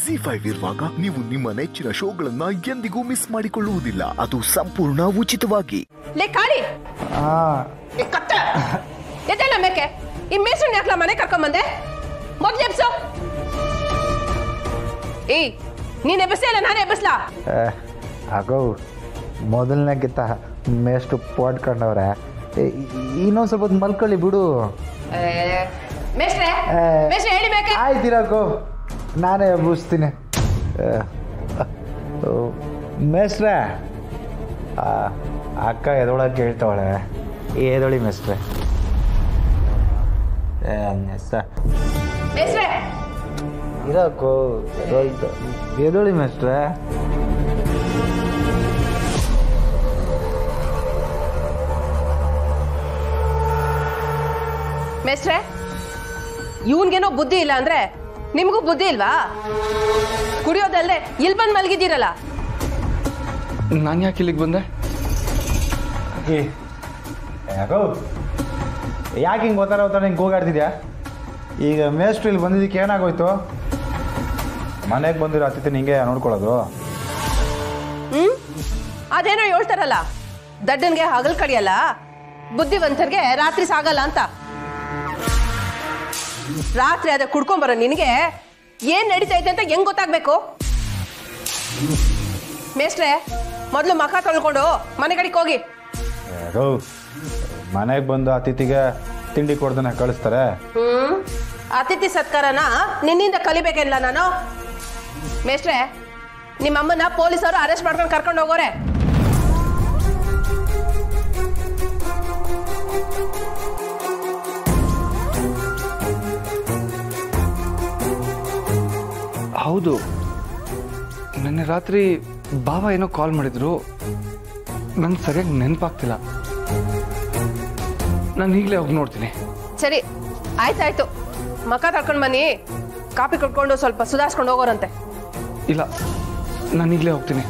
ZEE5 ಇರುವಾಗ ನೀವು ನಿಮ್ಮ ನೆಚ್ಚಿನ ಶೋಗಳನ್ನ ಎಂದಿಗೂ ಮಿಸ್ ಮಾಡಿಕೊಳ್ಳುವುದಿಲ್ಲ. ಅದು ಸಂಪೂರ್ಣ ಉಚಿತವಾಗಿ. ಲೇ ಕಾಳಿ ಕತ್ತೆ ಎದ್ದೆಲ್ಲ ಮೇಕೆ ಈ ಮೇಸನ್ ಯಾಕಲ ಮನೆ ಕರ್ಕೊಂಡ್ ಬಂದೆ ಮೊದ್ಲು ಎಬ್ಸು. ಏಯ್ ನೀನ್ ಎಬ್ಬಿಸ್ಲೇ ಇಲ್ಲ ನಾನೇ ಎಬ್ಬಿಸ್ಲಾ? ಆಗೋ ಮೊದಲನೇಗಿಂತ ಮೇಷ್ಟು ಪೋಡ್ಕೊಂಡವ್ರೆ, ಇನ್ನೊಂದು ಸ್ವಲ್ಪ ಹೊತ್ತು ಮಲ್ಕೊಳ್ಳಿ ಬಿಡು. ಮೇಷ್ಟ್ರೆ ಹೇಳಿ ಮೇಕೆ. ಆಯ್ತಿರಾಕೋ ನಾನೇ ಎಬ್ಬಿಸ್ತೀನಿ. ಮೇಷ್ಟ್ರೆ ಅಕ್ಕ ಎದೊಳಗೆ ಕೇಳ್ತಾವಳೆ, ಎದೊಳಿ ಮೇಷ್ಟ್ರೆ. ಮೇಷ್ಟ್ರೆ ಇರಾಕೋ ಎದೊಳಿ ಮೇಷ್ಟ್ರೆ. ಮೇಷ್ಟ್ರೆ ಇವನ್ಗೇನೋ ಬುದ್ಧಿ ಇಲ್ಲ ಅಂದ್ರೆ ನಿಮಗೂ ಬುದ್ಧಿ ಇಲ್ವಾ? ಕುಡಿಯೋದಲ್ಲದೆ ಇಲ್ಲಿ ಬಂದು ಮಲಗಿದ್ದೀರಲ್ಲ. ನಾನು ಯಾಕೆ ಇಲ್ಲಿಗೆ ಬಂದೆ? ಯಾಕೋ ಯಾಕೆ ಹಿಂಗೆ ಓದ್ತಾರ ಹಿಂಗೆ ಹೋಗಾಡ್ತಿದ್ಯಾ? ಈಗ ಮೇಷ್ಟ್ರು ಇಲ್ಲಿ ಬಂದಿದ್ದಕ್ಕೆ ಏನಾಗೋಯ್ತು? ಮನೆಗೆ ಬಂದಿರೋ ಅತಿಥಿ ನಿಂಗೆ ನೋಡ್ಕೊಳ್ಳೋದು. ಅದೇನೋ ಹೇಳ್ತಾರಲ್ಲ, ದಡ್ಡನ್ಗೆ ಹಗಲ್ ಕಡಿಯಲ್ಲ, ಬುದ್ಧಿವಂತರಿಗೆ ರಾತ್ರಿ ಸಾಗಲ್ಲ ಅಂತ. ರಾತ್ರಿ ಅದೇ ಕುಡ್ಕೊಂಬರೋ ನಿನಗೆ ಏನ್ ನಡೀತಾ ಇದೆ ಅಂತ ಹೆಂಗ್ ಗೊತ್ತಾಗ್ಬೇಕು? ಮೇಷ್ಟ್ರೆ ಮೊದ್ಲು ಮಖ ತೊಳ್ಕೊಂಡು ಮನೆ ಕಡೆಗೆ ಹೋಗಿ. ಮನೆಗೆ ಬಂದು ಅತಿಥಿಗೆ ತಿಂಡಿ ಕೊಡ್ದನ್ನ ಕಳಿಸ್ತಾರೆ. ಅತಿಥಿ ಸತ್ಕಾರನ ನಿನ್ನಿಂದ ಕಲಿಬೇಕೇನಿಲ್ಲ ನಾನು. ಮೇಷ್ಟ್ರೆ ನಿಮ್ಮಮ್ಮನ ಪೊಲೀಸರು ಅರೆಸ್ಟ್ ಮಾಡ್ಕೊಂಡು ಕರ್ಕೊಂಡು ಹೋಗೋರೆ. ಹೌದು, ನಿನ್ನೆ ರಾತ್ರಿ ಬಾಬಾ ಏನೋ ಕಾಲ್ ಮಾಡಿದ್ರು, ನಂಗೆ ಸರಿಯಾಗಿ ನೆನಪಾಗ್ತಿಲ್ಲ. ನಾನು ಈಗಲೇ ಹೋಗಿ ನೋಡ್ತೀನಿ. ಸರಿ ಆಯ್ತಾಯ್ತು, ಮಖ ತಳ್ಕೊಂಡು ಬನ್ನಿ, ಕಾಪಿ ಕೊಟ್ಕೊಂಡು ಸ್ವಲ್ಪ ಸುಧಾರಿಸ್ಕೊಂಡು ಹೋಗೋರಂತೆ. ಇಲ್ಲ, ನಾನು ಈಗಲೇ ಹೋಗ್ತೀನಿ.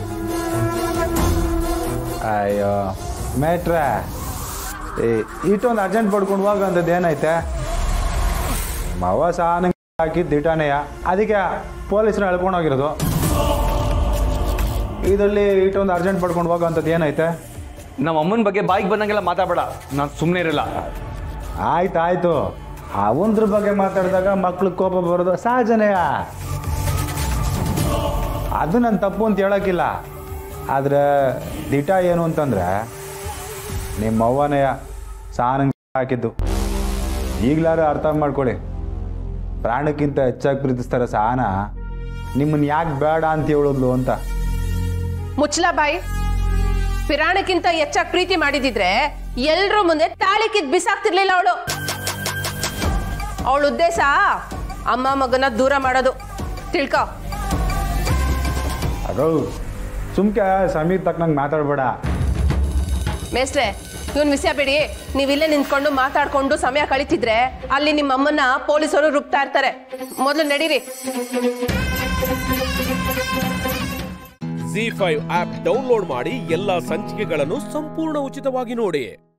ಅಯ್ಯೋ ಮೇಟ್ರೆ, ಇಷ್ಟೊಂದು ಅರ್ಜೆಂಟ್ ಪಡ್ಕೊಂಡು ಹೋಗಂಥದ್ದು ಏನೈತೆ? ಮಾವ ಸಾನ ಹಾಕಿದ್ದು ದಿಟಾನೆಯ, ಅದಕ್ಕೆ ಪೊಲೀಸರು ಎಳ್ಕೊಂಡು ಹೋಗಿರೋದು. ಇದರಲ್ಲಿ ಇಷ್ಟೊಂದು ಅರ್ಜೆಂಟ್ ಪಡ್ಕೊಂಡು ಹೋಗೋಂಥದ್ದು ಏನೈತೆ? ನಮ್ಮ ಅಮ್ಮನ ಬಗ್ಗೆ ಬಾಯಿಗೆ ಬಂದಂಗೆಲ್ಲ ಮಾತಾಡಬೇಡ, ನಾನು ಸುಮ್ಮನೆ ಇರಲ್ಲ. ಆಯ್ತಾಯ್ತು, ಅವಂದ್ರ ಬಗ್ಗೆ ಮಾತಾಡಿದಾಗ ಮಕ್ಳಿಗೆ ಕೋಪ ಬರೋದು ಸಹಜನೆಯ, ಅದು ನನ್ನ ತಪ್ಪು ಅಂತ ಹೇಳೋಕ್ಕಿಲ್ಲ. ಆದರೆ ದಿಟ ಏನು ಅಂತಂದರೆ ನಿಮ್ಮ ಅವ್ವನೆಯ ಸಾನಂಗೆ ಹಾಕಿದ್ದು. ಈಗಲಾರು ಅರ್ಥ ಮಾಡ್ಕೊಳ್ಳಿ, ಪ್ರಾಣಕ್ಕಿಂತ ಹೆಚ್ಚಾಗಿ ಪ್ರೀತಿಸ್ತಾರೆ ಸಹನ, ನಿಮ್ಮನ್ನು ಯಾಕೆ ಬೇಡ ಅಂತ ಹೇಳಿದ್ಲು ಅಂತ. ಮುಚ್ಚಲ ಬಾಯಿ, ಪಿರಾಣಕ್ಕಿಂತ ಹೆಚ್ಚಾಗಿ ಪ್ರೀತಿ ಮಾಡಿದಿದ್ರೆ ಎಲ್ರೂ ಮುಂದೆ ತಾಳಿ ಕಿತ್ ಬಿಸಾಕ್ತಿರ್ಲಿಲ್ಲ ಅವಳು. ಅವಳ ಉದ್ದೇಶ ಅಮ್ಮ ಮಗನ ದೂರ ಮಾಡೋದು, ತಿಳ್ಕೊ. ಅದು ಸುಮ್ಕೆ ಸಮೀರ್ ತಕ್ಕನಂಗೆ ಮಾತಾಡಬೇಡ. ಮೇಷ್ಟ್ರೆ ಇವನ್ ವಿಷಯ ಬಿಡಿ, ನೀವಿಲ್ಲೇ ನಿಂತ್ಕೊಂಡು ಮಾತಾಡ್ಕೊಂಡು ಸಮಯ ಕಳೀತಿದ್ರೆ ಅಲ್ಲಿ ನಿಮ್ಮ ಅಮ್ಮನ್ನ ಪೊಲೀಸರು ರುಬ್ತಾ ಇರ್ತಾರೆ. ಮೊದಲು ನಡೀರಿ. ZEE5 ಆಪ್ ಡೌನ್ಲೋಡ್ ಮಾಡಿ ಎಲ್ಲಾ ಸಂಚಿಕೆಗಳನ್ನು ಸಂಪೂರ್ಣ ಉಚಿತವಾಗಿ ನೋಡಿ.